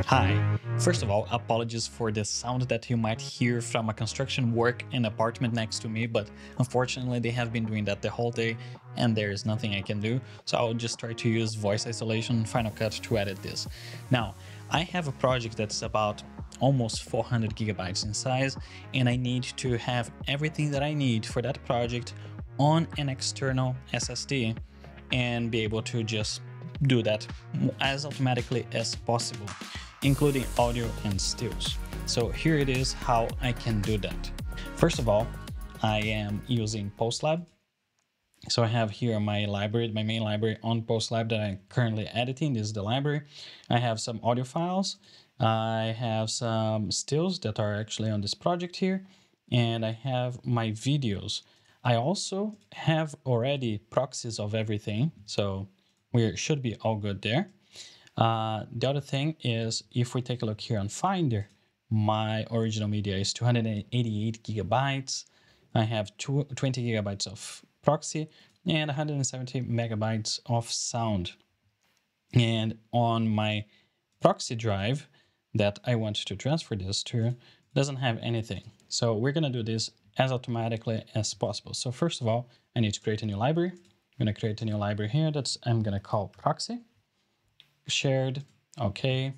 Hi. First of all, apologies for the sound that you might hear from a construction work in apartment next to me, but unfortunately they have been doing that the whole day and there is nothing I can do. So I'll just try to use voice isolation in Final Cut to edit this. Now, I have a project that's about almost 400 gigabytes in size, and I need to have everything that I need for that project on an external SSD and be able to just do that as automatically as possible, including audio and stills. So here it is how I can do that. First of all, I am using PostLab. So I have here my library, my main library on PostLab that I'm currently editing. This is the library. I have some audio files. I have some stills that are actually on this project here. And I have my videos. I also have already proxies of everything. So we should be all good there. The other thing is, if we take a look here on Finder, my original media is 288 gigabytes. I have 20 gigabytes of proxy and 170 megabytes of sound. And on my proxy drive that I want to transfer this to doesn't have anything. So we're going to do this as automatically as possible. So first of all, I need to create a new library. I'm going to create a new library here that's I'm going to call proxy shared. Okay.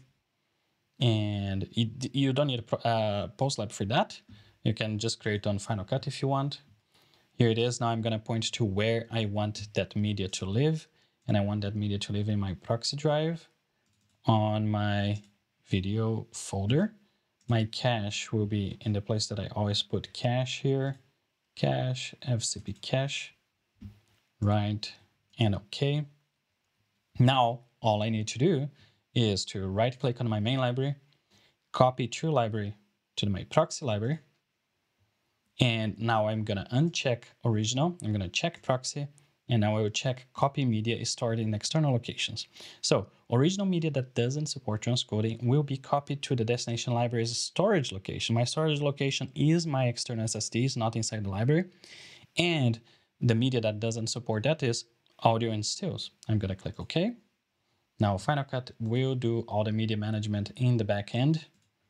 And you don't need a PostLab for that. You can just create on Final Cut if you want. Here it is. Now I'm going to point to where I want that media to live. And I want that media to live in my proxy drive on my video folder. My cache will be in the place that I always put cache here. Cache, FCP cache, right, and OK. Now, all I need to do is to right click on my main library, copy to library to my proxy library. And now I'm going to uncheck original. I'm going to check proxy. And now I will check copy media stored in external locations. So original media that doesn't support transcoding will be copied to the destination library's storage location. My storage location is my external SSDs, not inside the library. And the media that doesn't support that is audio and stills. I'm going to click OK. Now Final Cut will do all the media management in the back end.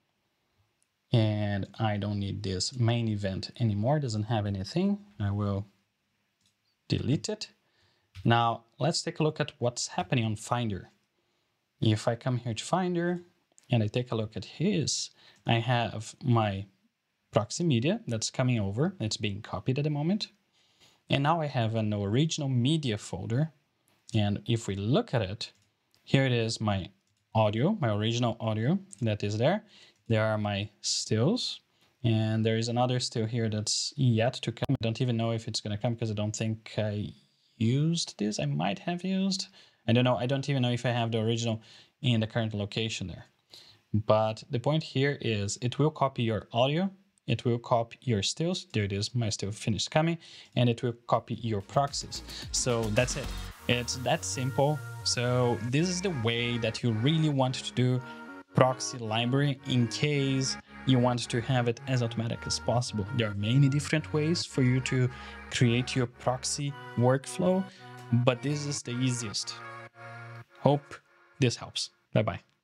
And I don't need this main event anymore. It doesn't have anything. I will delete it. Now let's take a look at what's happening on Finder. If I come here to Finder and I take a look at his, I have my proxy media that's coming over. It's being copied at the moment. And now I have an original media folder. And if we look at it, here it is my audio, my original audio that is there. There are my stills. And there is another still here that's yet to come. I don't even know if it's going to come because I don't think I used this. I might have used. I don't know. I don't even know if I have the original in the current location there. But the point here is it will copy your audio. It will copy your stills. There it is. My still finished coming. And it will copy your proxies. So that's it. It's that simple. So this is the way that you really want to do proxy library in case you want to have it as automatic as possible. There are many different ways for you to create your proxy workflow, but this is the easiest. Hope this helps. Bye-bye.